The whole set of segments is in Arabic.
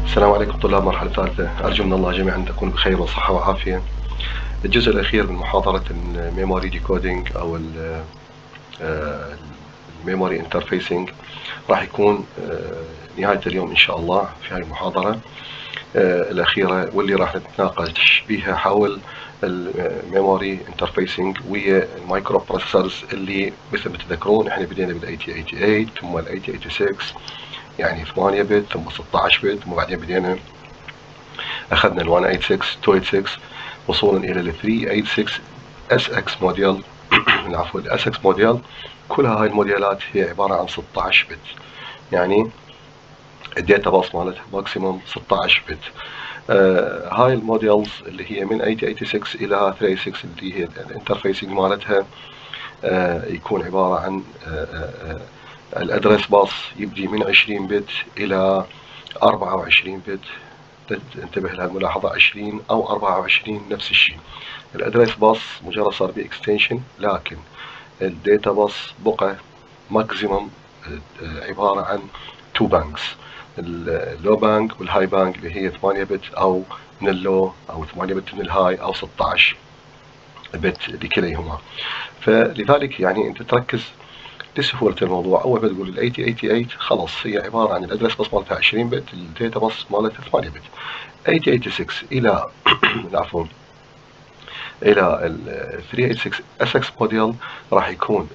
السلام عليكم طلاب مرحلة ثالثة، أرجو من الله جميعا أن تكونوا بخير وصحة وعافية. الجزء الأخير من محاضرة الميموري ديكودينج أو الميموري انترفيسنج راح يكون نهاية اليوم إن شاء الله في هذه المحاضرة الأخيرة، واللي راح نتناقش بها حول الميموري انترفيسنج ويا المايكرو بروسيسورز اللي مثل ما تذكرون احنا بدينا بال 8088 ثم ال 8086 يعني 8 بت ثم 16 بت ثم بعدين بدينا اخذنا ال 186 286 وصولا الى ال 386 اس اكس موديل العفو الاس اكس موديل. كلها هاي الموديلات هي عبارة عن 16 بت، يعني الداتا باص مالتها ماكسيموم 16 بت. هاي الموديلز اللي هي من 8086 الى 386 اللي هي الانترفيسنج مالتها يكون عبارة عن الادرس باص يبدي من 20 بت الى 24 بت. انتبه لها الملاحظة 20 او 24 نفس الشيء. الادرس باص مجرد صار بي اكستنشن، لكن الداتا باص بقى ماكسيمم عبارة عن 2 بانكس، اللو بانك والهاي بانك اللي هي 8 بت او من اللو او 8 بت من الهاي او 16 بت لكليهما. فلذلك يعني انت تركز لسهولة الموضوع. اول ما تقول ال 8088 خلاص هي عبارة عن الادرس باص مالتها 20 بت، الداتا باص مالتها 8 بت. 8086 الى عفوا الى ال 386 اس اكس موديل راح يكون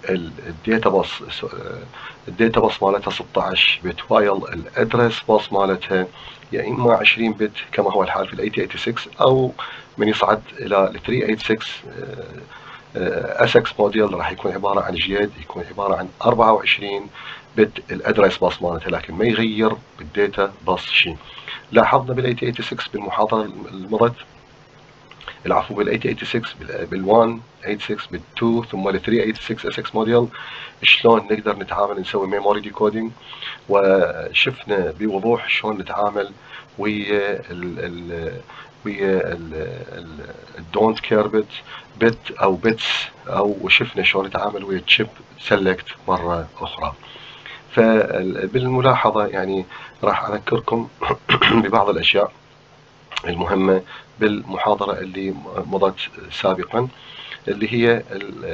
الداتا باص مالتها 16 بت، وايل الادرس باص مالتها يا اما 20 بت كما هو الحال في ال 8086، او من يصعد الى ال 386 اس اكس موديل راح يكون عبارة عن جياد، يكون عبارة عن 24 بت الادرس باص مالتها، لكن ما يغير بالداتا باص شيء. لاحظنا بال 8086 بالمحاضرة المضت العفو بال 8086 بال 186 بال 2 ثم ال 386 اس اكس موديل شلون نقدر نتعامل نسوي ميموري ديكودينج، وشفنا بوضوح شلون نتعامل ويا الدونت كير بت او بيتس، او شفنا شلون نتعامل ويا تشيب سيلكت مرة اخرى. فبالملاحظة يعني راح اذكركم ببعض الاشياء المهمة بالمحاضرة اللي مضت سابقا، اللي هي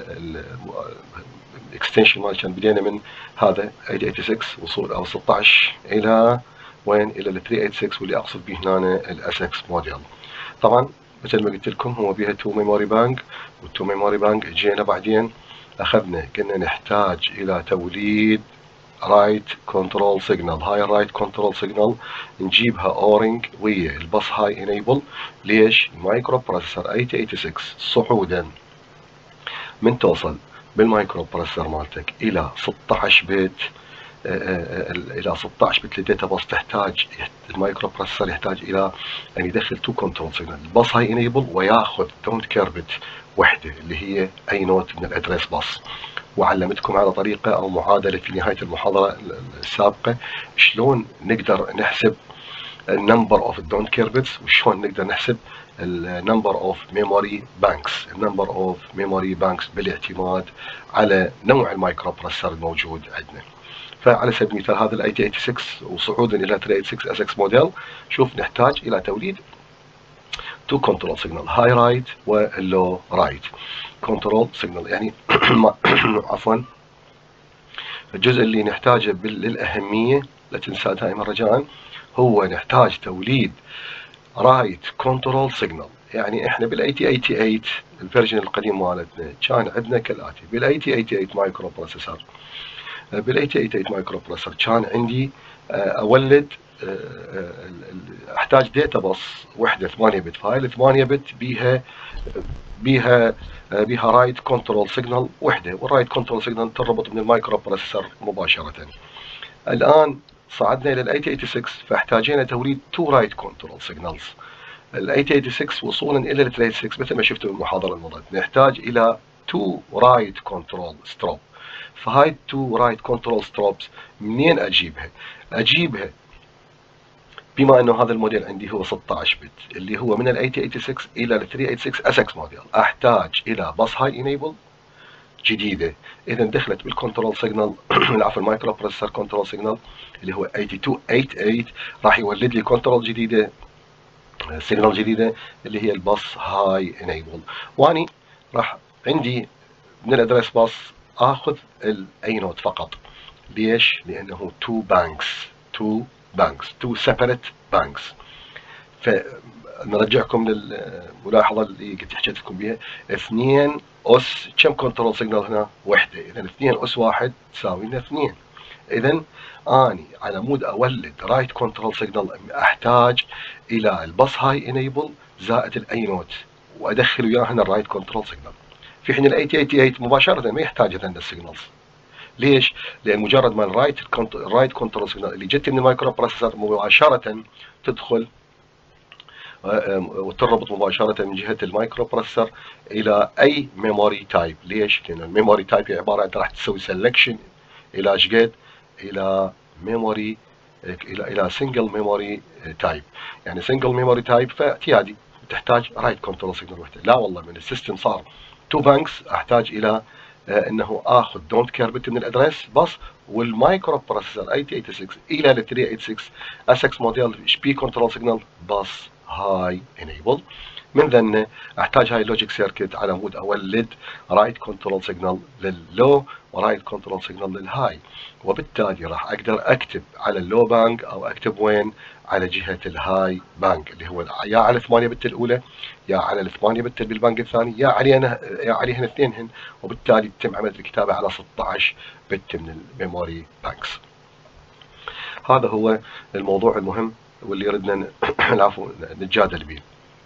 الاكستنشن مال كان بدينا من هذا 886 وصول او 16 الى وين؟ الى ال 386 واللي اقصد به هنا الاس اكس موديل. طبعا مثل ما قلت لكم هو بيها 2 ميموري بانك، وال2 ميموري بانك جينا بعدين اخذنا قلنا نحتاج الى توليد رايت كنترول سيجنال. هاي الرايت كنترول سيجنال نجيبها اورنج ويا الباص هاي انيبل. ليش؟ المايكرو بروسيسور 8086 صعودا من توصل بالمايكرو بروسيسور مالتك الى 16 بت، الى 16 بت للداتا باص تحتاج المايكرو بروسيسور يحتاج الى ان يدخل 2 كنترول سيجنال، الباص هاي انيبل وياخذ دونت كير بت وحده اللي هي اي نوت من الادرس باص. وعلمتكم على طريقة أو معادلة في نهاية المحاضرة السابقة شلون نقدر نحسب النمبر اوف الدونت كير بتس، وشلون نقدر نحسب النمبر اوف ميموري بانكس، النمبر اوف ميموري بانكس بالاعتماد على نوع المايكرو بروسيسور الموجود عندنا. فعلى سبيل المثال هذا ال 8086 وصعودا الى 386 اس اكس موديل، شوف نحتاج الى توليد 2 كنترول سيجنال، هاي رايت واللو رايت كنترول سيجنال. يعني عفوا الجزء اللي نحتاجه للأهمية لا تنسى دائما رجاء هو نحتاج توليد رايت كنترول سيجنال. يعني احنا بال 8088 الفيرجن القديم مالتنا كان عندنا كالاتي: بال 8088 مايكرو بروسيسور، بال 8088 مايكرو بروسيسور كان عندي اولد احتاج داتا باص وحده 8 بت، فهاي ال 8 بت بيها رايت كنترول سيجنال وحده، والرايت كنترول سيجنال تربط من المايكرو بروسيسور مباشره. الان صعدنا الى ال 8086 فاحتاجينا توليد 2 رايت كنترول سيجنالز. ال 8086 وصولا الى ال 386 مثل ما شفتوا بالمحاضره الماضيه نحتاج الى 2 رايت كنترول ستروب. فهاي 2 رايت كنترول ستروبس منين اجيبها؟ اجيبها بما انه هذا الموديل عندي هو 16 بت اللي هو من ال 8086 الى ال 386 اس اكس موديل، احتاج الى باص هاي انيبل جديده، اذا دخلت بالكنترول سيجنال العفوا المايكرو بروسيسور كنترول سيجنال اللي هو 8288 راح يولد لي كنترول جديده، سيجنال جديده اللي هي الباص هاي انيبل. واني راح عندي من الادرس باص اخذ الاي نوت فقط. ليش؟ لانه تو سيبريت بانكس. فنرجعكم للملاحظه اللي كنت حكيت لكم بها، 2 اس كم كنترول سيجنال هنا؟ وحده، اذا 2 اس 1 تساوي لنا 2. اذا اني على مود اولد رايت كنترول سيجنال احتاج الى الباص هاي انيبل زائد الاي نوت وادخل وياه هنا الرايت كنترول سيجنال. في حين ال 8088 مباشره ما يحتاج هذا السيجنالز. ليش؟ لان مجرد ما الرايت كنترول سيجنال اللي جت من المايكرو بروسيسور مباشره تدخل وتربط مباشره من جهه المايكرو بروسيسور الى اي ميموري تايب. ليش؟ لان الميموري تايب هي عباره عن راح تسوي سelection الى ايش قد؟ الى ميموري الى سنجل ميموري تايب. يعني سنجل ميموري تايب فاعتيادي تحتاج رايت كنترول سيجنال وحده. لا والله، من السيستم صار تو بانكس احتاج الى انه اخذ دونت كير بت من الادرس بس والمايكرو بروسيسور 8086 الى ال 386 اسكس موديل بي كنترول سيجنال بس هاي انيبل. من ذنه احتاج هاي اللوجيك سيركت على مود اولد رايت كنترول سيجنال لللو ورايت كنترول سيجنال للهاي، وبالتالي راح اقدر اكتب على اللو بانك او اكتب وين؟ على جهه الهاي بانك اللي هو يا على 8 بت الاولى يا على ال 8 بت بالبانك الثاني يا عليهن اثنينهن، وبالتالي تتم عمليه الكتابه على 16 بت من الميموري بانكس. هذا هو الموضوع المهم واللي ردنا العفو نتجادل به.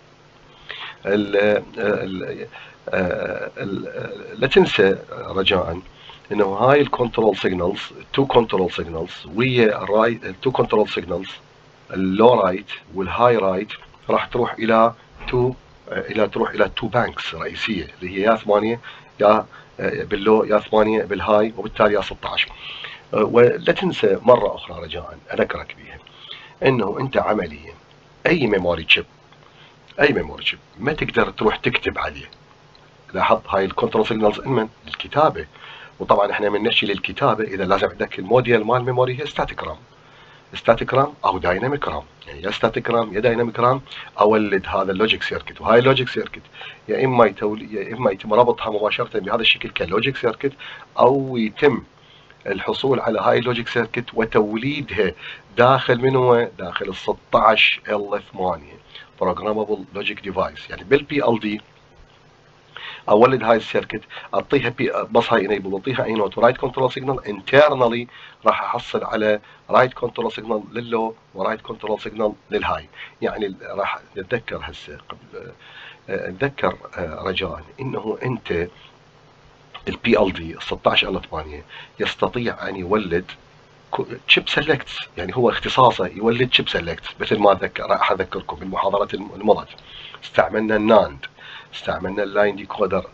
لا تنسى رجاء انه هاي الكنترول سيجنالز تو كنترول سيجنالز ويا الرايت التو كنترول سيجنالز اللو رايت والهاي رايت راح تروح الى تو بانكس رئيسيه اللي هي يا 8 يا باللو يا 8 بالهاي وبالتالي يا 16. ولا تنسى مره اخرى رجاء اذكرك بها انه انت عمليا اي ميموري تشيب ما تقدر تروح تكتب عليه. لاحظ هاي الكنترول سيجنالز من الكتابه، وطبعا احنا من نحكي للكتابه اذا لازم عندك الموديل مال الميموري هي ستاتيك رام او دايناميك رام، يعني يا ستاتيك رام يا دايناميك رام اولد هذا اللوجيك سيركت. وهاي اللوجيك سيركت يا اما يتم ربطها مباشره بهذا الشكل كلوجيك سيركت او يتم الحصول على هاي اللوجيك سيركت وتوليدها داخل منو؟ داخل ال 16 L8 Programmable Logic Device. يعني بالبي ال دي اولد هاي السيركت اعطيها بس هاي انيبل واعطيها اي نوت ورايت كنترول سيجنال انترنالي راح احصل على رايت كنترول سيجنال لللو ورايت كنترول سيجنال للهاي. يعني راح نتذكر هسه قبل نتذكر رجاء انه انت البي ال دي 16 L8 يستطيع ان يولد تشيب سيلكتس، يعني هو اختصاصه يولد تشيب سيلكتس. مثل ما راح اذكركم بالمحاضرات المضت استعملنا الناند، استعملنا اللاين ديكودر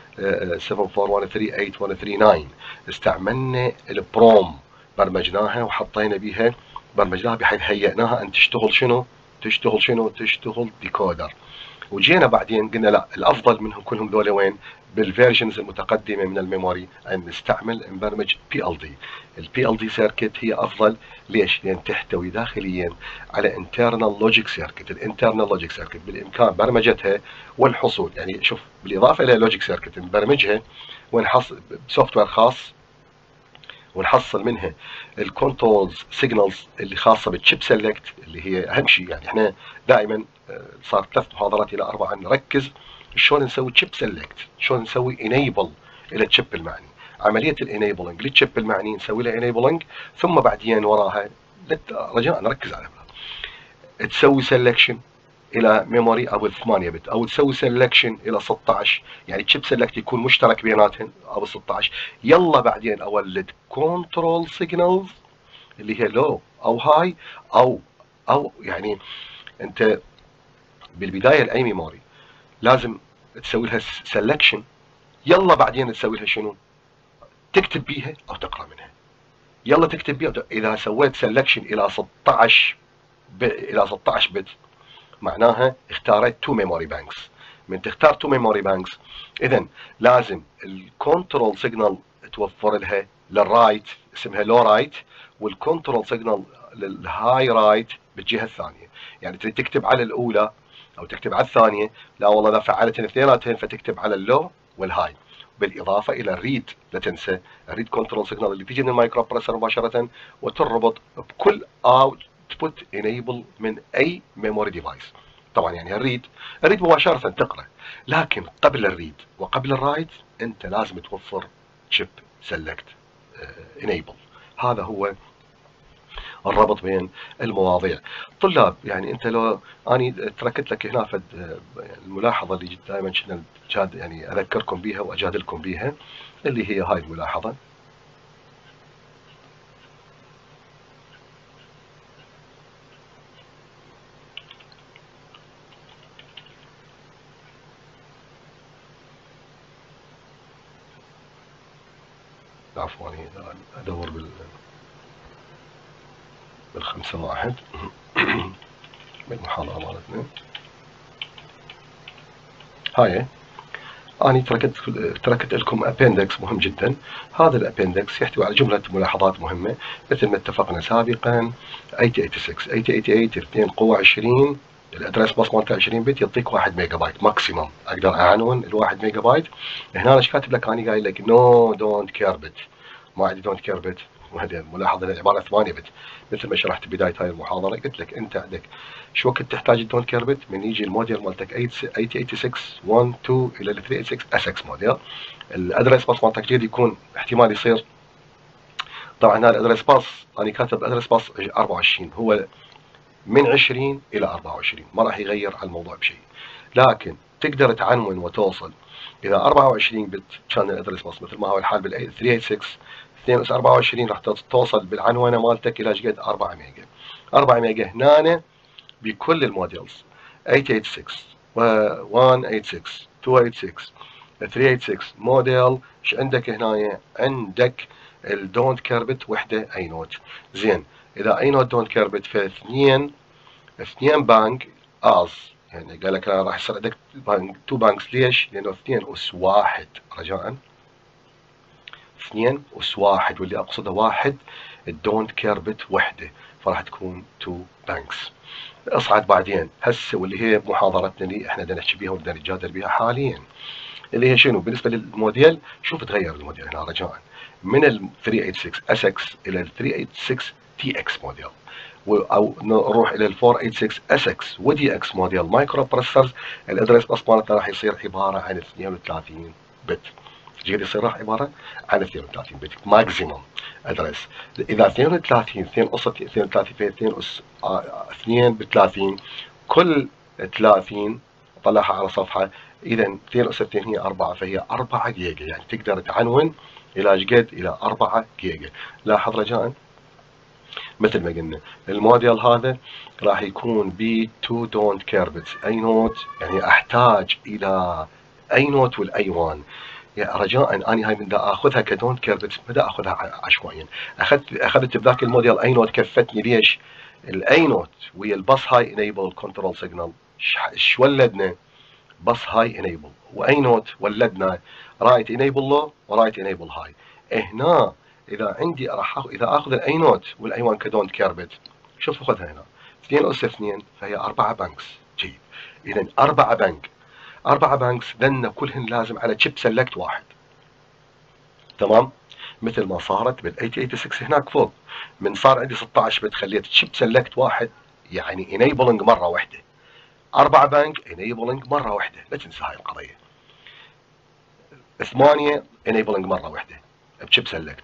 74138 استعملنا البروم برمجناها وحطينا بها برمجناها بحيث هيئناها ان تشتغل تشتغل ديكودر. وجينا بعدين قلنا لا، الافضل منهم كلهم ذولا وين؟ بالفيرجنز المتقدمه من الميموري ان نستعمل نبرمج بي ال دي. البي ال دي سيركت هي افضل. ليش؟ لان تحتوي داخليا على انترنال لوجيك سيركت. الانترنال لوجيك سيركت بالامكان برمجتها والحصول، يعني شوف بالاضافه الى لوجيك سيركت نبرمجها ونحصل بسوفت وير خاص ونحصل منها الكنترولز سيجنالز اللي خاصه بالتشيب سيلكت اللي هي اهم شيء. يعني احنا دائما صار 3 محاضرات الى 4 نركز شلون نسوي تشيب سيلكت، شلون نسوي انيبل الى التشيب المعني. عمليه الانيبلنج للتشيب المعني نسوي له انيبلنج ثم بعدين وراها رجاء نركز على تسوي سيلكشن الى ميموري او 8 بت او تسوي سيلكشن الى 16، يعني تشيب سيلكت يكون مشترك بيناتهم او 16. يلا بعدين اولد كنترول سيجنالز اللي هي لو او هاي او يعني انت بالبدايه الاي ميموري لازم تسوي لها سيلكشن، يلا بعدين تسوي لها شنو؟ تكتب بيها او تقرا منها. يلا تكتب بيها. اذا سويت سيلكشن الى 16 بت معناها اختاريت تو ميموري بانكس. من تختار تو ميموري بانكس، اذا لازم الكنترول سيجنال توفر لها للرايت اسمها لو رايت، والكنترول سيجنال للهاي رايت بالجهه الثانيه. يعني تريد تكتب على الاولى او تكتب على الثانيه، لا والله اذا فعلتهن اثنيناتهن فتكتب على اللو والهاي، بالاضافه الى الريد. لا تنسى الريد كنترول سيجنال اللي تيجي من المايكرو بروسيسور مباشره وتربط بكل اوتبوت انيبل من اي ميموري ديفايس. طبعا يعني الريد مباشره تقرا، لكن قبل الريد وقبل الرايت انت لازم توفر شيب سيلكت انيبل. هذا هو الربط بين المواضيع. طلاب يعني انت لو اني تركت لك هنا فد الملاحظه اللي دائما كنا يعني اذكركم بها واجادلكم بها، اللي هي هاي الملاحظه. عفوا ادور بالخمسة واحد بالمحاضرة مالتنا. هاي أنا تركت لكم أبندكس مهم جدا. هذا الأبندكس يحتوي على جملة ملاحظات مهمة مثل ما اتفقنا سابقا. 8086 8088 2 قوة 20، الادرس باص مالته 20 بت يعطيك 1 ميجا بايت ماكسيموم، اقدر اعنون ال 1 ميجا بايت. هنا ايش كاتب لك؟ انا قايل لك نو دونت كير بت، ما عندي دونت كير بت، وهذه ملاحظه العباره 8 بت. مثل ما شرحت بدايه هاي المحاضره قلت لك انت عندك شو وقت تحتاج الدونت كير بت؟ من يجي الموديل مالتك 8086 1 2 الى ال 386 اس اكس موديل، الادرس باص مالتك جديد يكون احتمال يصير. طبعا هذا الادرس باص انا كاتب ادرس باص 24، هو من 20 الى 24، ما راح يغير على الموضوع بشيء، لكن تقدر تعلم وتوصل. اذا 24 بت كان الادرس باص مثل ما هو الحال بال 386 2 اس 24 راح توصل بالعنوانه مالتك الى شقد 4 ميجا. 4 ميجا هنا بكل الموديلز 886 186 286 386 موديل. ايش عندك هنا؟ عندك الدونت كير بت وحده اي نوت. زين اذا اي نوت دونت كير بت فاثنين بانك از، يعني قال لك راح يصير عندك تو بانكس. ليش؟ لانه 2 اس 1 رجاء، 2 اس 1 واللي اقصده واحد الدونت كير بت وحده، فراح تكون تو بانكس. اصعد بعدين هسه واللي هي محاضرتنا اللي احنا بدنا نحكي بها وبدنا نتجادل بها حاليا، اللي هي شنو؟ بالنسبه للموديل شوف تغير الموديل هنا رجاء من ال 386 اس اكس الى ال 386 تي اكس موديل، او نروح الى ال 486 اس اكس ودي اكس موديل مايكرو بروسيسورز. الادرس باص مالتنا راح يصير عباره عن 32 بت. جيد يصير راح عباره عن 32 بت ماكسيموم ادرس. اذا 32 2 اس 32 في 2 اس 2 ب 30، كل 30 طلعها على صفحه، اذا 2 اس 2 هي 4، فهي 4 جيجا، يعني تقدر تعنون الى شقد؟ الى 4 جيجا. لاحظ رجاء مثل ما قلنا الموديل هذا راح يكون ب 2 دونت كير بتس اي نوت، يعني احتاج الى اي نوت والاي 1. يا رجاء اني هاي من دا اخذها كدونت كير بتس، ما دا اخذها عشوائيا. اخذت بذاك الموديل اي نوت كفتني. ليش؟ الاي نوت ويا الباص هاي انيبل كنترول سيجنال ايش ولدنا؟ باص هاي انيبل، واي نوت ولدنا رايت انيبل لو ورايت انيبل هاي. هنا اذا عندي راح اذا اخذ الاي نوت والاي 1 كدونت كير بت، شوف خذها هنا 2 اس 2 فهي 4 بانكس. جيد، اذا 4 بانك، 4 بانكس لان كلهن لازم على تشيب سلكت واحد. تمام؟ مثل ما صارت بال 8086 هناك فوق، من صار عندي 16 بت خليت تشيب سلكت واحد، يعني انيبلنج مره واحده. 4 بانك انيبلنج مره واحده، لا تنسى هاي القضيه. 8 انيبلنج مره واحده بشيب سلكت.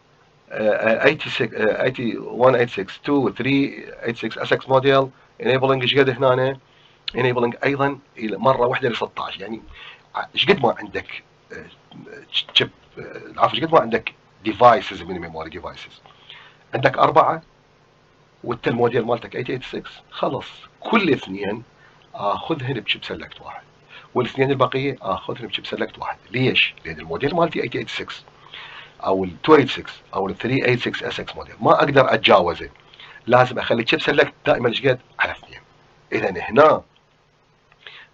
186 2 386 اس اكس موديل انيبلنج ايش قد هنا؟ انيبلنج ايضا مره واحده ل 16، يعني ايش قد ما عندك تشيب، عفوا ايش قد ما عندك ديفايسز من ميموري ديفايسز. عندك 4 وانت الموديل مالتك 886، خلص كل اثنين اخذهن بشيب سلكت واحد، والاثنين البقيه اخذهن بشيب سلكت واحد. ليش؟ لان الموديل مالتي 886 او ال 286 او ال 386 اس اكس موديل ما اقدر اتجاوزه، لازم اخلي تشيب سلكت دائما ايش قد؟ على 2. اذا هنا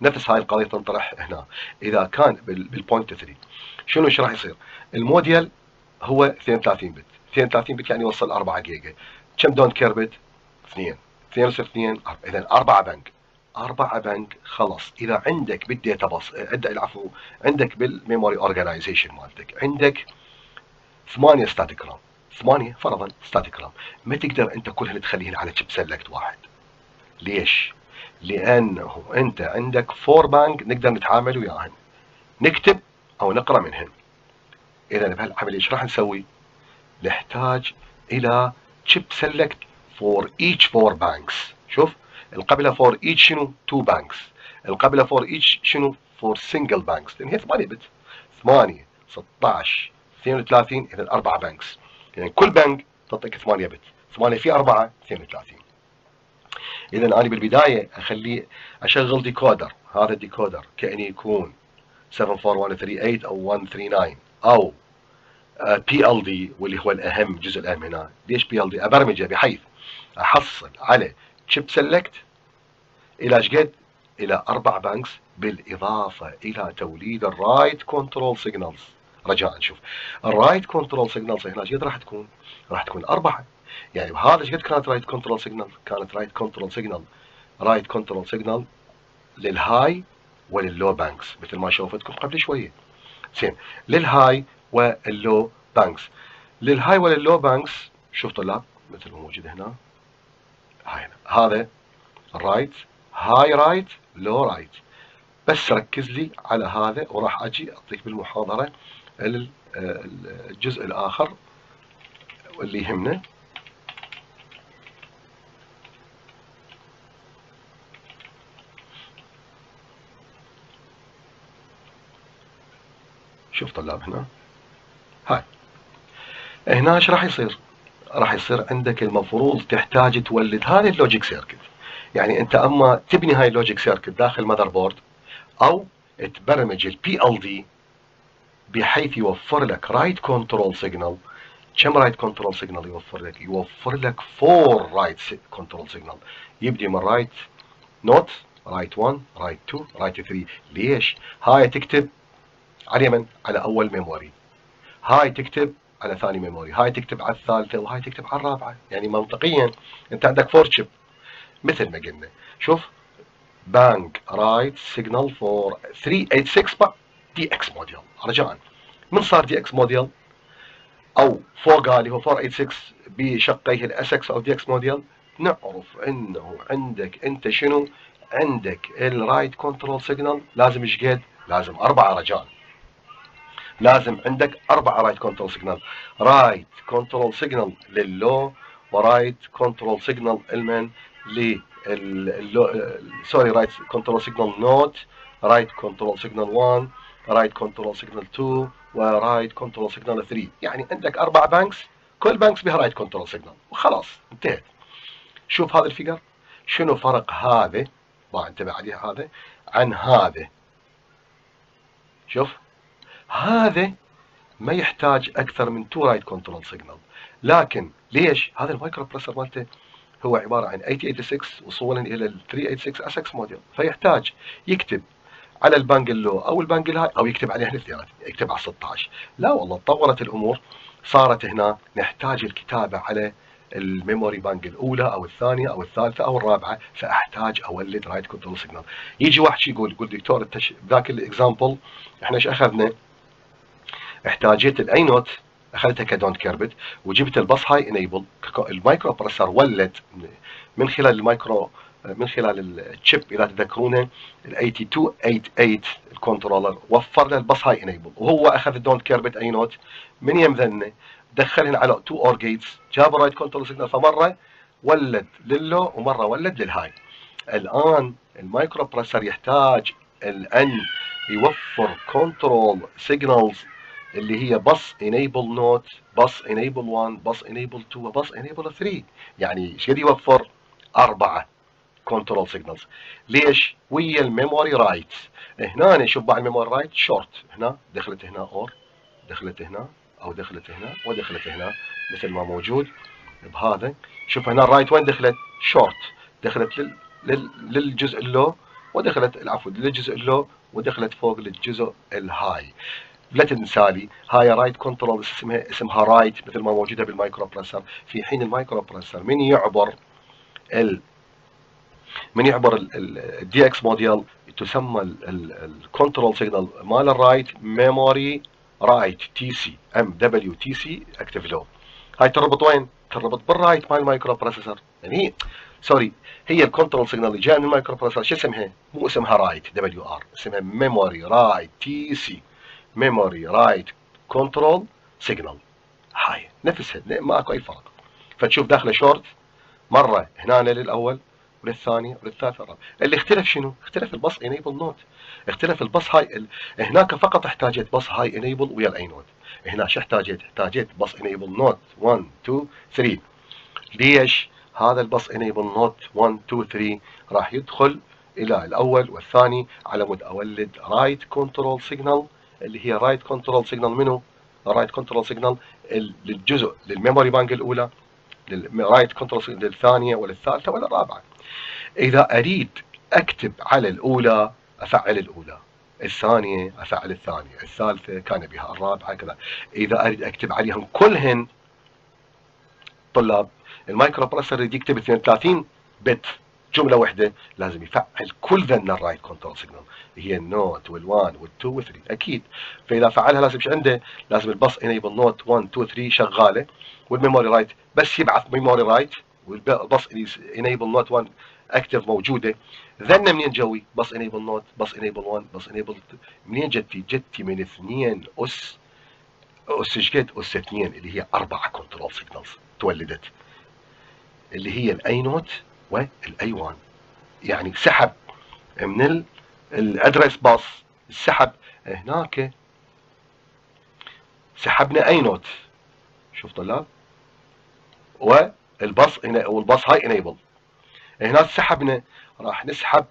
نفس هاي القضيه تنطرح هنا. اذا كان بالبوينت 3 شنو ايش راح يصير؟ الموديل هو 32 بت، 32 بت يعني يوصل 4 جيجا. كم دونت كير بت؟ 2. 2 يصير 2 اذا 4 بنك. 4 بنك خلاص. اذا عندك بالديتا باص العفو عندك بالميموري اورجنايزيشن مالتك عندك 8 ستاتيك رام، 8 فرضا ستاتيك رام، ما تقدر انت كلهن تخليهن على شيب سلكت واحد. ليش؟ لانه انت عندك 4 بانك نقدر نتعامل وياهن، نكتب او نقرا منهن. اذا بهالعمليه ايش راح نسوي؟ نحتاج الى chip select for each 4 banks. شوف القبلة for each شنو 2 banks، القبلة for each شنو for single banks، لان هي 8 بت، 8 16 32 اذا 4 بانكس، يعني كل بنك تعطيك 8 بت، 8 في 4 32. اذا انا بالبدايه اخليه اشغل ديكودر، هذا الديكودر كانه يكون 74138 او 139 او بي ال دي، واللي هو الاهم، الجزء الاهم هنا. ليش بي ال دي؟ ابرمجه بحيث احصل على تشيب سيلكت الى ايش قد؟ الى 4 بانكس، بالاضافه الى توليد الرايت كنترول سيجنالز. رجاء شوف الرايت كنترول سيجنالز هنا ايش قد راح تكون؟ راح تكون 4. يعني بهذا ايش قد كانت رايت كنترول سيجنال؟ كانت رايت كنترول سيجنال، رايت كنترول سيجنال للهاي ولللو بانكس مثل ما شوفتكم قبل شويه. زين، للهاي واللو بانكس. للهاي ولللو بانكس شوف طلاب مثل ما موجود هنا، هذا الرايت، هاي رايت، لو رايت. بس ركز لي على هذا وراح اجي اعطيك بالمحاضره الجزء الاخر واللي يهمنا. شوف طلاب هنا، هاي هنا ايش راح يصير؟ راح يصير عندك المفروض تحتاج تولد هذه اللوجيك سيركت. يعني انت اما تبني هاي اللوجيك سيركت داخل ماذر بورد، او تبرمج البي ال دي بحيث يوفر لك رايت كنترول سيجنال. كم رايت كنترول سيجنال يوفر لك؟ يوفر لك 4 رايت كنترول سيجنال، يبدي من رايت نوت، رايت 1، رايت 2، رايت 3. ليش؟ هاي تكتب على اليمن على اول ميموري، هاي تكتب على ثاني ميموري، هاي تكتب على الثالثه، وهاي تكتب على الرابعه. يعني منطقيا انت عندك 4 شيب مثل ما قلنا. شوف بانك رايت سيجنال فور 386 دي اكس موديل. رجاء من صار دي اكس موديل او فوقها اللي هو 486 بشقيه الاس اكس او دي اكس موديل، نعرف انه عندك انت شنو؟ عندك الرايت كنترول سيجنال لازم ايش قد؟ لازم 4 رجال. لازم عندك 4 رايت كنترول سيجنال، رايت كنترول سيجنال لللو، ورايت كنترول سيجنال المن سوري رايت كنترول سيجنال نوت، رايت كنترول سيجنال 1، رايت كنترول سيجنال 2، ورايت كنترول سيجنال 3. يعني عندك 4 بانكس، كل بانكس بها رايت كنترول سيجنال، وخلاص انتهت. شوف هذا الفيجر، شنو فرق هذا، ما انتبه عليه هذا عن هذا. شوف هذا ما يحتاج اكثر من 2 رايت كنترول سيجنال، لكن ليش؟ هذا المايكرو بروسيسور مالته هو عباره عن 8086 وصولا الى ال 386 اسكس موديل، فيحتاج يكتب على البانجلو او البانجل هاي، او يكتب عليها الاثنين، يكتب على 16. لا والله تطورت الامور، صارت هنا نحتاج الكتابه على الميموري بانك الاولى او الثانيه او الثالثه او الرابعه، فاحتاج اولد رايت كنترول سيجنال. يجي واحد يقول دكتور ذاك الاكزامبل احنا ايش اخذنا؟ احتاجيت الاي نوت اخذتها كدونت كيربت، وجبت الباص هاي انيبل. المايكرو بروسيسور ولد من خلال المايكرو، من خلال الشيب اذا تذكرونه ال 8288 الكنترولر وفر له الباص هاي انيبل، وهو اخذ الدونت كيربت اي نوت من يمذنه دخلهن على 2 اور جيتس، جاب رايت كنترول سيجنال، فمره ولد للو ومره ولد للهاي. الان المايكرو بروسيسور يحتاج ان يوفر كنترول سيجنالز اللي هي بس enable نوت، بس enable 1، بس enable 2، وبس enable 3. يعني ايش قد يوفر؟ 4 كنترول سيجنالز. ليش؟ ويا الميموري رايت. هنا نشوف بعد الميموري رايت شورت، هنا دخلت هنا اور، دخلت هنا او دخلت هنا ودخلت هنا مثل ما موجود بهذا. شوف هنا الرايت وين دخلت؟ شورت، دخلت للجزء اللو ودخلت العفو للجزء اللو ودخلت فوق للجزء الهاي. لا تنسالي هاي رايت كنترول اسمها رايت مثل ما موجوده بالمايكرو بروسيسور، في حين المايكرو بروسيسور من يعبر الدي اكس موديل تسمى الكنترول سيجنال مال الرايت ميموري رايت تي سي ام دبليو تي سي اكتف لو. هاي تربط وين؟ تربط بالرايت مال المايكرو بروسيسور. يعني سوري، هي الكنترول سيجنال اللي جايه من المايكرو بروسيسور شو اسمها؟ مو اسمها رايت دبليو ار، اسمها ميموري رايت تي سي، ميموري رايت كنترول سيجنال. هاي نفسها ما اكو اي فرق. فتشوف داخله شورت مره هنا للاول وللثاني وللثالث والرابع. اللي اختلف شنو؟ اختلف الباص انيبل نوت. اختلف الباص هاي هناك فقط احتاجت باص هاي انيبل ويا الاي نوت. هنا شو احتاجت؟ احتاجت باص انيبل نوت 1 2 3. ليش؟ هذا الباص انيبل نوت 1 2 3 راح يدخل الى الاول والثاني على مود اولد رايت كنترول سيجنال، اللي هي رايت كنترول سيجنال منو؟ رايت كنترول سيجنال للجزء للميموري بانك الاولى، للرايت كنترول سيجنال للثانيه وللثالثه وللرابعه. إذا أريد أكتب على الأولى أفعل الأولى، الثانية أفعل الثانية، الثالثة كان بها، الرابعة كذا. إذا أريد أكتب عليهم كلهن طلاب، المايكرو بروسيسور يريد يكتب 32 بت جملة واحدة، لازم يفعل كل ذن الرايت كنترول سيجنال، هي النوت وال1 وال2 وال3 أكيد. فإذا فعلها لازم شو عنده؟ لازم الباص انيبل نوت 1 2 3 شغالة، والميموري رايت بس يبعث ميموري رايت، والباص انيبل نوت 1 اكتف موجوده. ذن منين جوي؟ باص انيبل نوت، باص انيبل 1، باص انيبل منين جتي؟ جتي من 2 اس شقد؟ اس 2 اللي هي 4 كنترول سيجنالز تولدت، اللي هي الاي نوت والاي 1. يعني سحب من الادرس باص، سحب هناك، سحبنا اي نوت، شوف طلاب، والباص هنا والباص هاي انيبل. هنا سحبنا، راح نسحب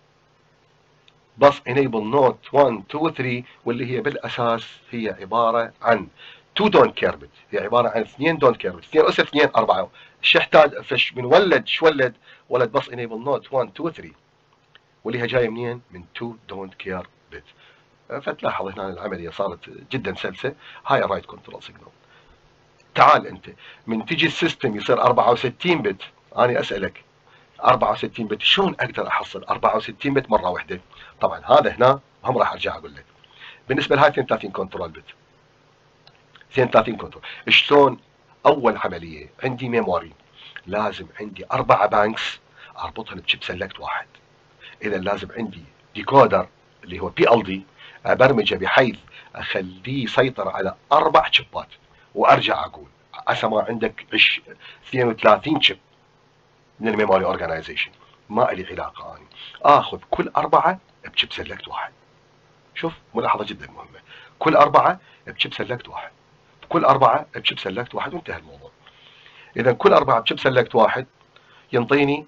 باص انيبل نوت 1 2 3، واللي هي بالاساس هي عباره عن 2 دون كيربت، هي عباره عن 2 دون كيربت، 2 اس 2 4. ايش يحتاج؟ فش بنولد شو ولد؟ ولد باص انيبل نوت 1 2 3، واللي هي جايه منين؟ من 2 دون كير بت. فتلاحظ هنا العمليه صارت جدا سلسه. هاي الرايت كنترول سيجنال. تعال انت من تجي السيستم يصير 64 بت، انا اسالك 64 بت شلون اقدر احصل 64 بت مره واحده؟ طبعا هذا هنا هم راح ارجع اقول لك. بالنسبه لهاي 32 كنترول بت، 32 كنترول، شلون؟ اول عمليه عندي ميموري، لازم عندي 4 بانكس اربطهم بشيب سلكت واحد. اذا لازم عندي ديكودر اللي هو بي ال دي ابرمجه بحيث اخليه يسيطر على 4 شيبات. وارجع اقول عسى ما عندك 32 شيب من الميموري اورجنايزيشن، ما لي علاقه، اني اخذ كل 4 بشيب سلكت واحد. شوف ملاحظه جدا مهمه، كل 4 بشيب سلكت واحد، كل 4 بشيب سلكت واحد، وانتهى الموضوع. اذا كل 4 بشيب سلكت واحد ينطيني،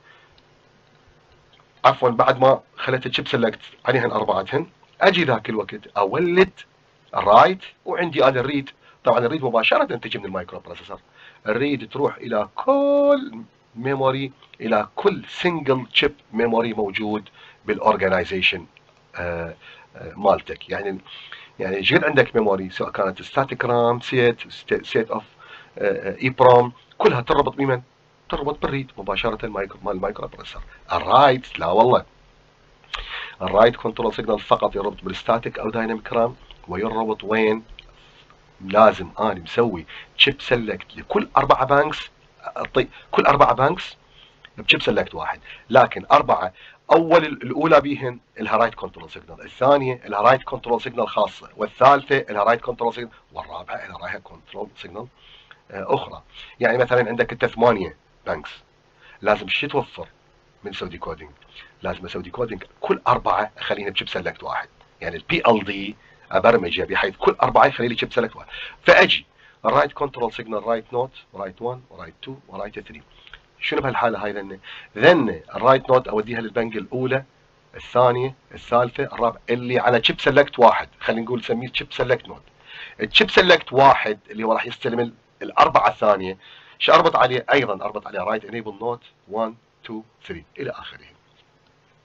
عفوا بعد ما خليت الشيب سلكت عليهن اربعتهن، اجي ذاك الوقت اولد الرايت، وعندي انا الريد. طبعا الريد مباشره تجي من المايكرو بروسيسور، الريد تروح الى كل ميموري، الى كل سنجل شيب ميموري موجود بالاورجنايزيشن مالتك. يعني يصير عندك ميموري سواء كانت ستاتيك رام، سيت اوف اي بروم، كلها تربط بمن؟ تربط بالريد مباشره مال المايكرو بروسيسور. الرايت لا والله، الرايت كنترول سيجنال فقط يربط بالستاتيك او دايناميك رام، ويربط وين؟ لازم انا مسوي تشيب سلكت لكل 4 بانكس، كل 4 بانكس بشيب سلكت واحد، لكن 4 الاولى بيهن لها رايت كنترول سيجنال، الثانيه لها رايت كنترول سيجنال خاصه، والثالثه لها رايت كنترول سيجنال، والرابعه لها رايت كنترول سيجنال اخرى. يعني مثلا عندك انت 8 بانكس، لازم شو توفر من اسوي ديكودينج؟ لازم اسوي ديكودينج كل 4 اخلينا بشيب سلكت واحد، يعني البي ال دي ابرمجه بحيث كل 4 يخلي لي شيب سلكت واحد. فاجي الرايت كنترول سيجنال رايت نوت ورايت 1 ورايت 2 ورايت 3. شنو بهالحاله هاي؟ ذن الرايت نوت اوديها للبنك الاولى، الثانيه، الثالثه، الرابعه، اللي على شيب سلكت واحد، خلينا نقول نسميه شيب سلكت نوت. الشيب سلكت واحد اللي هو راح يستلم الاربعه الثانيه، شو اربط عليه؟ ايضا اربط عليه رايت انيبل نوت 1 2 3 الى اخره.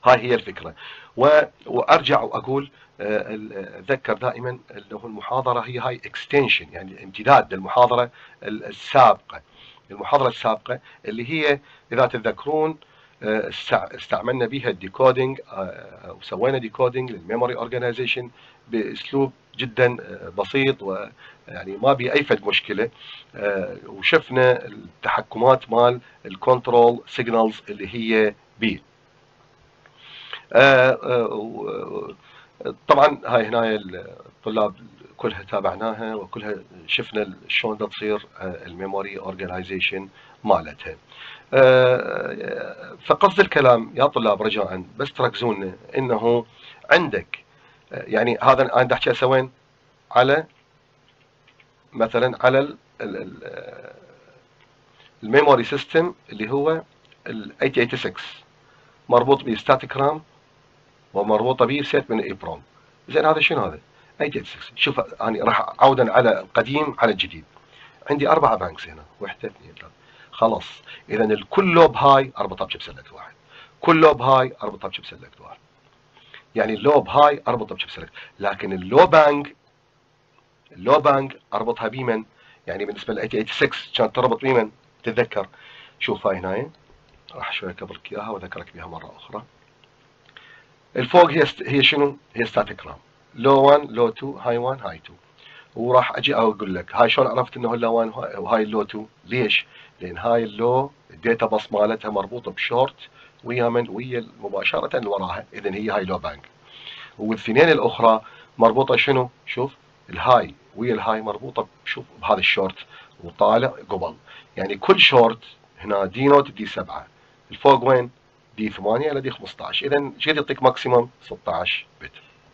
هاي هي الفكرة. وارجع واقول اتذكر دائما انه المحاضرة هي هاي اكستنشن، يعني امتداد للمحاضرة السابقة. المحاضرة السابقة اللي هي اذا تتذكرون استعملنا بها الديكودينج، وسوينا ديكودينج للميموري اورجانيزيشن باسلوب جدا بسيط، ويعني ما بي اي فد مشكله. وشفنا التحكمات مال الكنترول سيجنالز اللي هي بي. طبعا هاي هنا الطلاب كلها تابعناها وكلها شفنا شلون تصير الميموري اورجانيزيشن مالتها. فقصد الكلام يا طلاب رجاء بس تركزون انه عندك يعني هذا انا دا احكي وين على مثلا على الميموري سيستم اللي هو ال 8086 مربوط بستاتيك رام ومربوطه به سيت من ايبروم. زين هذا شنو هذا؟ 8086. شوف انا راح عودا على القديم على الجديد. عندي 4 بانكس هنا، 1 2 3 خلاص. اذا الكل لوب هاي اربطها بشيب سلكت واحد، كل لوب هاي اربطها بشيب سلكت واحد، يعني اللوب هاي اربطها بشيب سلكت. لكن اللو بانج اربطها بمن؟ يعني بالنسبه ل 8086 كانت تربط بمن؟ تتذكر؟ شوف هاي هنا راح شوي اكبرك اياها واذكرك بها مره اخرى. الفوق هي شنو؟ هي ستاتيك رام، لو 1 لو 2 هاي 1 هاي 2. وراح اجي اقول لك هاي شلون عرفت انه اللو 1 وهاي اللو 2؟ ليش؟ لان هاي اللو الداتا باص مالتها مربوطه بشورت ويا من؟ ويا مباشره اللي وراها، اذا هي هاي لو بانك. والاثنين الاخرى مربوطه شنو؟ شوف الهاي ويا الهاي مربوطه شوف بهذا الشورت وطالع قبل، يعني كل شورت هنا دي نوت دي 7، الفوق وين؟ دي 8 الى دي 15. اذا شو يعطيك ماكسيموم 16 بت.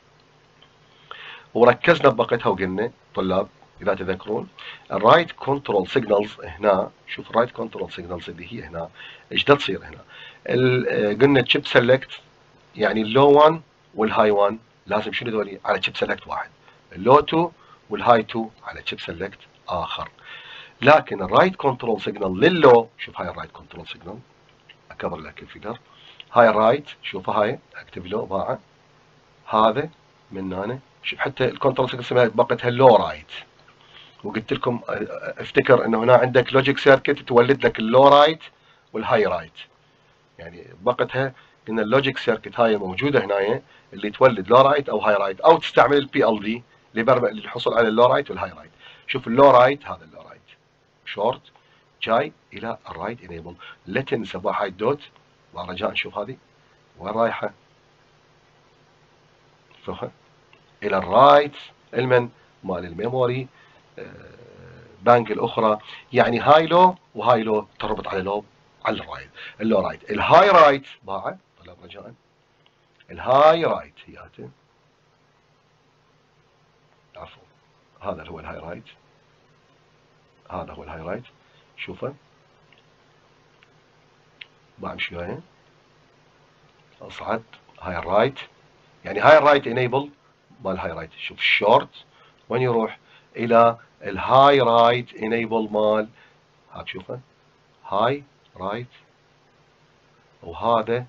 وركزنا بباقتها وقلنا طلاب اذا تذكرون الرايت كنترول سيجنالز هنا. شوف الرايت كنترول سيجنالز اللي هي هنا ايش دا تصير هنا؟ قلنا تشيب سيلكت، يعني اللو 1 والهاي 1 لازم شنو ذولي؟ على تشيب سيلكت واحد، اللو 2 والهاي 2 على تشيب سيلكت اخر. لكن الرايت كنترول سيجنال لللو، شوف هاي الرايت كنترول سيجنال اكبر لك الفيجر، هاي الرايت شوف هاي اكتب له باعه هذا من هنا. شوف حتى الكنترول سيجنال اسمها بقتها اللو رايت. وقلت لكم افتكر انه هنا عندك لوجيك سيركت تولد لك اللو رايت والهاي رايت، يعني بقتها ان اللوجيك سيركت هاي موجوده هنا اللي تولد لو رايت او هاي رايت، او تستعمل البي ال دي للحصول على اللو رايت والهاي رايت. شوف اللو رايت هذا اللو رايت شورت جاي الى الرايت انيبل. لا تنسى هاي الدوت ورجاء نشوف هذه وين رايحه؟ شوفها الى الرايت المن مال الميموري بانك الاخرى. يعني هاي لو وهاي لو تربط على لو على الرايت اللو رايت. الهاي رايت باعه طلب رجاء، الهاي رايت هياته عفوا هذا هو الهاي رايت، هذا هو الهاي رايت. شوفه بمشي وياه اصعد هاي الرايت، يعني هاي الرايت انيبل مال هاي رايت. شوف الشورت وين يروح؟ الى الهاي رايت انيبل مال هاك. شوفه هاي رايت وهذا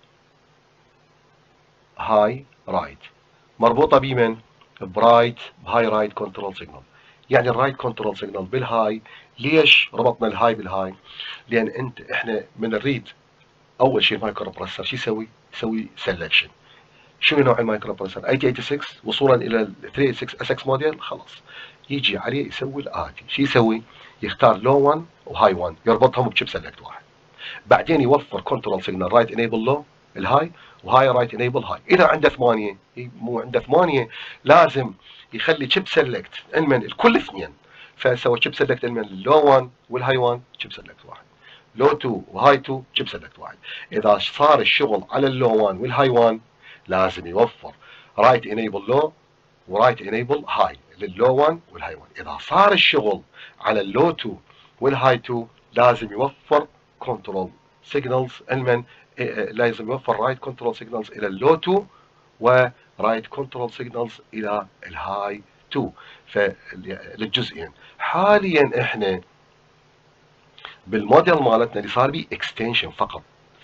هاي رايت مربوطه بمن؟ برايت بهاي رايت كنترول سيجنال. يعني الرايت كنترول سيجنال بالهاي. ليش ربطنا الهاي بالهاي؟ لان احنا من نريد اول شيء المايكرو بروسيسور شو يسوي؟ يسوي سelection. شنو نوع المايكرو بروسيسور؟ 8086 وصولا الى ال 386 اس اكس موديل. خلاص يجي عليه يسوي الاتي. شو يسوي؟ يختار لو 1 وهاي 1 يربطهم بشيب سيلكت واحد، بعدين يوفر كنترول سيجنال رايت انيبل لو الهاي وهاي رايت انيبل هاي. اذا عنده 8 مو عنده 8 لازم يخلي شيب سيلكت المن الكل اثنين، فسوى شيب سيلكت المن اللو 1 والهاي 1 شيب سيلكت واحد، لو 2 وهاي 2 شيب سيلكت واحد. اذا صار الشغل على اللو 1 والهاي 1 لازم يوفر رايت انيبل لو ورايت انيبل هاي لللو 1 والهاي 1. اذا صار الشغل على اللو 2 والهاي 2 لازم يوفر كنترول سيجنالز المن لازم يوفر رايت كنترول سيجنالز الى اللو 2 ورايت كنترول سيجنالز الى الهاي 2 فللجزئين. حاليا احنا بالموديل مالتنا اللي صار بيه اكستنشن فقط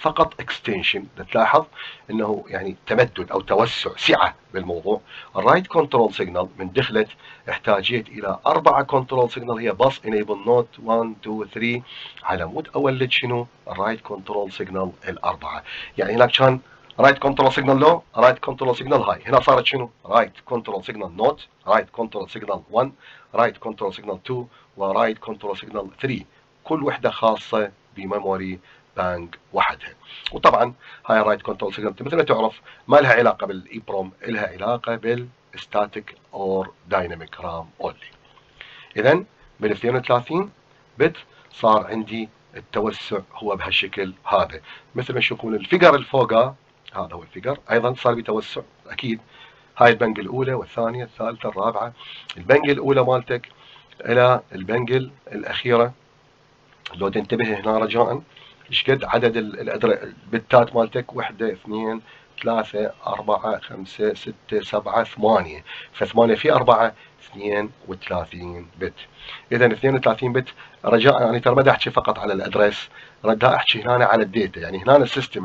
فقط اكستنشن. تلاحظ انه يعني تمدد او توسع، سعه بالموضوع. الرايت كنترول سيجنال من دخلت احتاجيت الى 4 كنترول سيجنال، هي باص انيبل نوت 1 2 3 على مود اولد شنو؟ الرايت كنترول سيجنال الاربعه. يعني هناك كان رايت كنترول سيجنال لو، رايت كنترول سيجنال هاي، هنا صارت شنو؟ رايت كنترول سيجنال نوت، رايت كنترول سيجنال 1، رايت كنترول سيجنال 2، ورايت كنترول سيجنال 3، كل وحده خاصه بميموري بانك وحدها. وطبعا هاي الرايت كنترول سيجنال مثل ما تعرف ما لها علاقه بالايبروم، لها علاقه بالستاتيك اور دايناميك رام اونلي. اذا بال 32 بت صار عندي التوسع هو بهالشكل هذا، مثل ما تشوفون الفيجر الفوقه، هذا هو الفيجر، ايضا صار بتوسع اكيد. هاي البنج الاولى والثانيه الثالثه الرابعه. البنج الاولى مالتك الى البنج الاخيره، لو تنتبه هنا رجاء ايش قد عدد البتات مالتك؟ 1 2 3 4 5 6 7 8، ف8 في 4 32 بت. اذا 32 بت رجاء، يعني ترى ما احكي فقط على الادرس، دا احكي هنا على الداتا. يعني هنا السيستم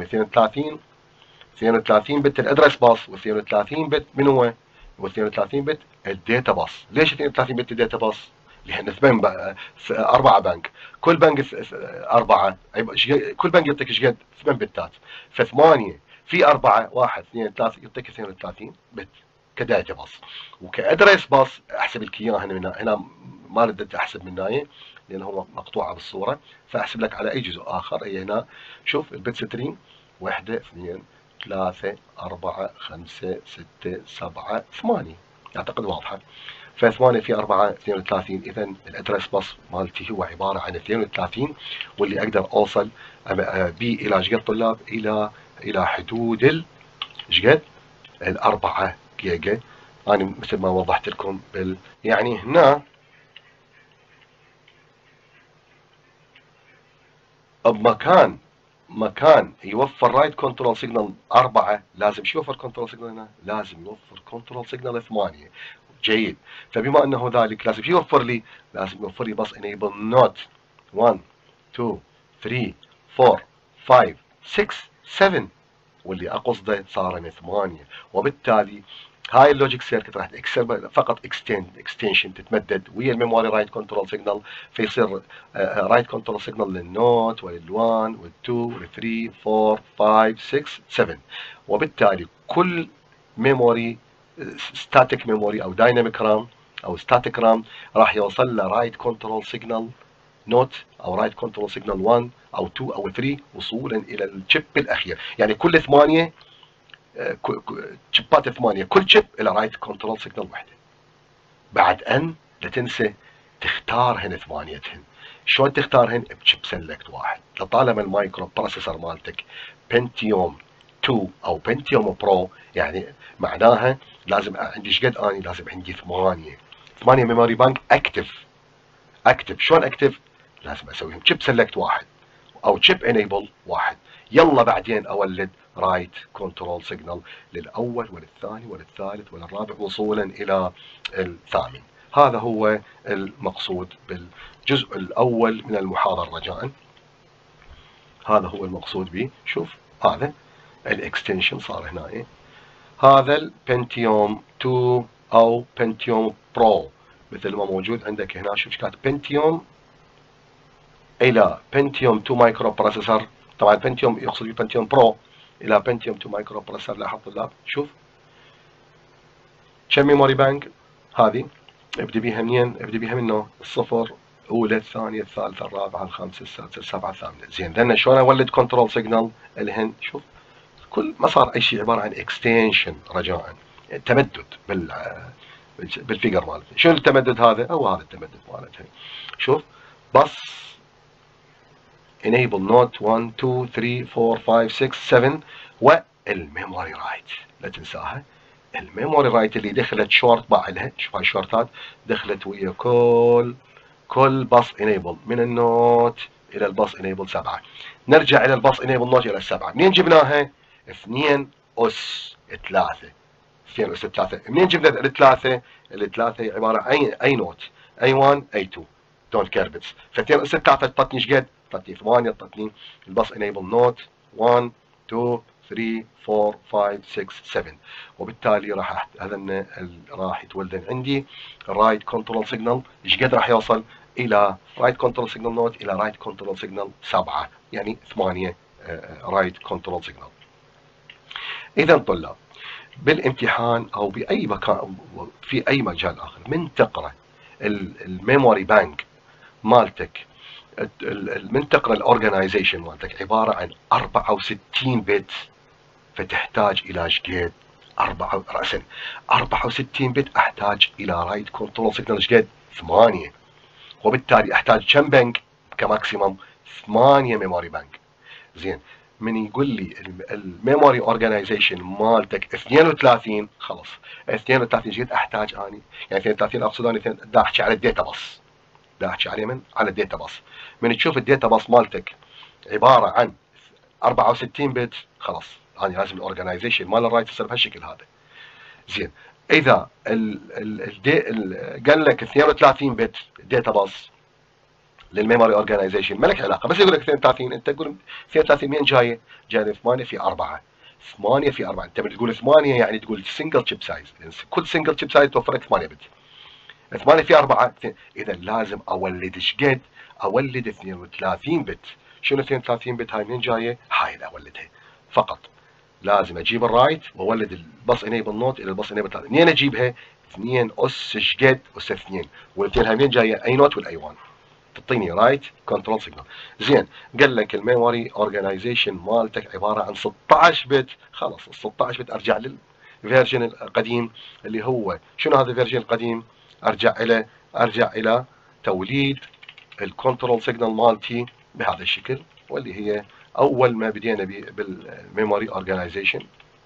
32 بت الادرس باص، و32 بت من هو؟ و32 بت الداتا باص. ليش 32 بت الداتا باص؟ لان 4 بنك، كل بنك 4، كل بنك يعطيك ايش قد؟ 8 بتات، ف8 في 4 1 2 3 يعطيك 32 بت كداتا باص. وكادرس باص احسب لك اياه هنا ما ردت احسب من هاي لان هو مقطوعه بالصوره، فاحسب لك على اي جزء اخر. اي هنا شوف البت سترين 1 2 3 4 5 6 7 8، اعتقد واضحه. ف8 في 4 32. اذا الادرس باص مالتي هو عباره عن 32، واللي اقدر اوصل بي الى ايش قد طلاب؟ الى حدود ايش قد؟ ال4 جيجا. انا مثل ما وضحت لكم يعني هنا مكان يوفر رايت كنترول سيجنال 4، لازم شو يوفر كنترول سيجنال هنا؟ لازم يوفر كنترول سيجنال 8. جيد. فبما انه ذلك لازم يوفر لي، لازم يوفر لي بس انيبل نوت 1 2 3 4 5 6 7، واللي اقصده صار من 8. وبالتالي هاي اللوجيك سيركت راح فقط اكستنشن تتمدد ويا الميموري رايت كنترول سيجنال، فيصير رايت كنترول سيجنال للنوت ولل1 وال2 وال3 4 5 6 7. وبالتالي كل ميموري ستاتيك ميموري او دايناميك رام او ستاتيك رام راح يوصل له رايت كنترول سيجنال نوت او رايت كنترول سيجنال 1 او 2 او 3 وصولا الى الشيب الاخير. يعني كل 8 شيبات 8 كل شيب الى رايت كنترول سيجنال وحده. بعد ان لا تنسى تختارهن 8. شلون تختارهن؟ بشيب سلكت واحد. لطالما المايكرو بروسيسور مالتك بنتيوم 2 او بنتيوم برو، يعني معناها لازم عندي ايش قد؟ اني لازم عندي 8 ميموري بانك اكتف. شلون اكتف؟ لازم اسويهم شيب سلكت واحد او شيب انيبل واحد. يلا بعدين اولد رايت كنترول سيجنال للاول وللثاني وللثالث وللرابع وصولا الى الثامن. هذا هو المقصود بالجزء الاول من المحاضره رجاء. هذا هو المقصود به. شوف هذا الاكستنشن صار هنا إيه؟ هذا البنتيوم 2 او بنتيوم برو مثل ما موجود عندك هنا. شوف كاتب بنتيوم الى بنتيوم 2 مايكرو بروسيسور. طبعا بنتيوم يقصد بنتيوم برو الى بنتيوم 2 مايكرو بروسيسور. لاحظ طلاب شوف كم ميموري بانك هذه. ابدي بيها منين؟ ابدي بيها منه الصفر، اولى الثانيه الثالثه الرابعه الخامسه السادسه السابعه الثامنه. زين لان شلون اولد كنترول سيجنال الهن؟ شوف كل ما صار اي شيء عباره عن اكستنشن رجاء، تمدد بالفيجر مالتها. شنو التمدد هذا؟ هو هذا التمدد مالتها. شوف بس enable نوت 1 2 3 4 5 6 7 والميموري رايت لا تنساها. الميموري رايت اللي دخلت شورت باع لها. شوف هاي الشورتات دخلت ويا كل باص انيبل من النوت الى الباص انيبل 7. نرجع الى الباص انيبل نوت الى 7. منين جبناها؟ 2 اس 3. 2 اس 3. منين جبنا الثلاثه؟ الثلاثه هي عباره عن اي نوت، اي 1 اي 2 دونت كير بيتس. ف 2 اس 3 تعطيني ايش قد؟ تعطيني 8. تعطيني الباص انيبل نوت 1 2 3 4 5 6 7. وبالتالي راح يتولد عندي الرايت كنترول سيجنال. ايش قد راح يوصل الى رايت كنترول سيجنال نوت الى رايت كنترول سيجنال 7، يعني 8 رايت كنترول سيجنال. اذا طلاب بالامتحان او باي مكان في اي مجال اخر من تقرا الميموري بانك مالتك، من تقرا الاورجنايزيشن مالتك عباره عن 64 بت، فتحتاج الى شقد 64 بت، احتاج الى رايت كنترول سيجنال شقد 8. وبالتالي احتاج كم بنك كماكسيمم؟ 8 ميموري بانك. زين، من يقول لي الميموري اورجنايزيشن مالتك 32، خلص 32 شقد احتاج اني؟ يعني 32 اقصد اني دا احكي على الداتا باص، دا احكي عليه من على الداتا باص. من تشوف الداتا باص مالتك عباره عن 64 بت، خلاص انا لازم الاورجنايزيشن مال الرايت يصير بهالشكل هذا. زين، اذا قال لك 32 بت داتا باص للميموري اورجنايزيشن ما لك علاقه، بس يقول لك 32 انت تقول 32 منين جايه؟ جايه 8 في 4. 8 في 4 انت بتقول 8 يعني تقول سنجل شيب سايز، كل سنجل شيب سايز توفر لك 8 بت. 8 في 4 اذا لازم اولد شقد؟ اولد 32 بت. شنو 32 بت هاي منين جايه؟ هاي اللي اولدها فقط. لازم اجيب الرايت واولد الباص انيبل نوت الى الباص انيبل 3. منين اجيبها؟ 2 اس شقد اس 2، والاثنين هاي منين جايه؟ اي نوت والاي 1 تعطيني رايت كنترول سيجنال. زين، قال لك الميموري اورجنايزيشن مالتك عباره عن 16 بت، خلاص ال 16 بت ارجع للفيرجن القديم اللي هو شنو هذا الفيرجن القديم؟ ارجع الى توليد الكنترول سيجنال مالتي بهذا الشكل، واللي هي اول ما بدينا بالميموري اورجنايزيشن.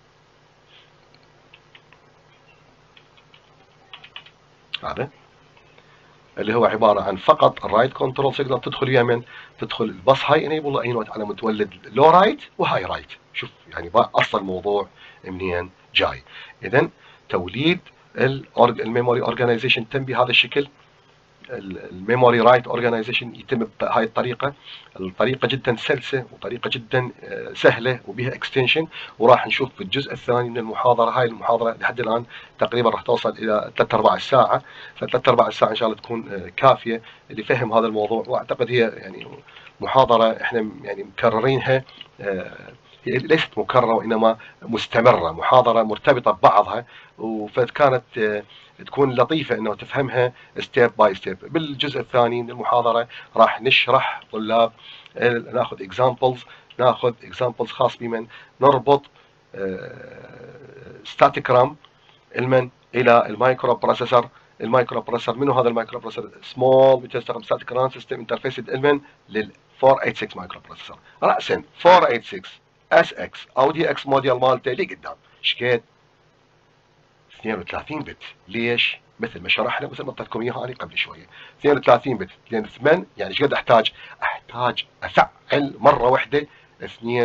هذا اللي هو عباره عن فقط الرايت كنترول سيجنال تدخل يمن، تدخل الباص هاي انيبل اي نوت على متولد لو رايت وهاي رايت. شوف يعني اصل الموضوع منين جاي. اذا توليد الميموري اورجنايزيشن تم بهذا الشكل. الميموري رايت اورجنايزيشن يتم بهاي الطريقه. الطريقه جدا سلسه وطريقه جدا سهله وبها اكستنشن، وراح نشوف في الجزء الثاني من المحاضره. هاي المحاضره لحد الان تقريبا راح توصل الى 3/4 ساعه، ف3/4 ساعه ان شاء الله تكون كافيه لفهم هذا الموضوع. واعتقد هي يعني محاضره احنا يعني مكررينها، هي ليست مكرره وانما مستمره، محاضره مرتبطه ببعضها، فكانت تكون لطيفه انه تفهمها ستيب باي ستيب. بالجزء الثاني من المحاضره راح نشرح طلاب، ناخذ اكزامبلز خاص بمن نربط ستاتيك رام المن الى المايكرو بروسيسور. المايكرو بروسيسور منو هذا المايكرو بروسيسور؟ سمول بتستخدم ستاتيك رام سيستم انترفيس المن لل 486 مايكرو بروسيسور. راسا 486 اس اكس او دي اكس موديل مالته اللي قدام شقد 32 بت. ليش؟ مثل ما شرحنا، مثل ما اعطيتكم اياها انا قبل شويه. 32 بت لان 8 يعني ايش قد احتاج افعل مره واحده 2